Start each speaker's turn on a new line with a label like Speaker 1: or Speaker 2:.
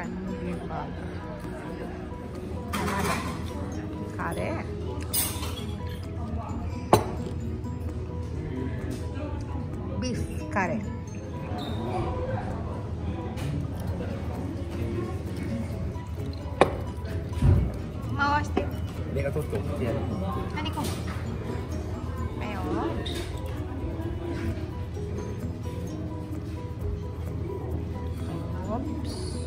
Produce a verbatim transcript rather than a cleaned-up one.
Speaker 1: chicken beef burger. Ada kare, beef kare. Mauして。
Speaker 2: あれが取って送ってやる。
Speaker 1: 何これ。ayo. Oops.